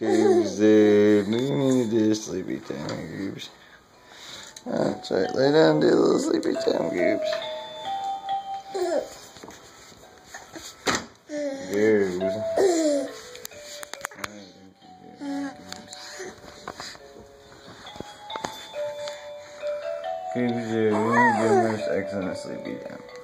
Goobs, dude. You need to do sleepy time, Goobs. That's right. Lay down and do a little sleepy time, Goobs. Goobs. Goobs, dude. You need to do most excellent sleepy time.